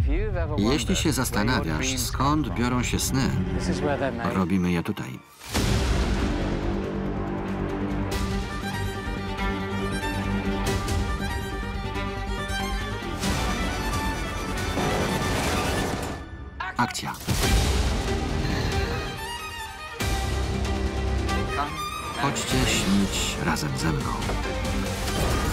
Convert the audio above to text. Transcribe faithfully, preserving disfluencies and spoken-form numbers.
Jeśli się zastanawiasz, skąd biorą się sny, robimy je tutaj. Akcja. Chodźcie śnić razem ze mną.